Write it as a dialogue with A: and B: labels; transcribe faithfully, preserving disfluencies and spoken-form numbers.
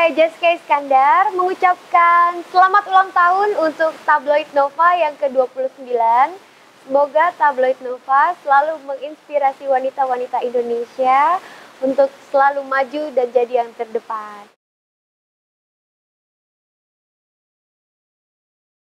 A: saya Jessica Iskandar mengucapkan selamat ulang tahun untuk Tabloid Nova yang ke dua puluh sembilan. Semoga Tabloid Nova selalu menginspirasi wanita-wanita Indonesia untuk selalu maju dan jadi yang terdepan.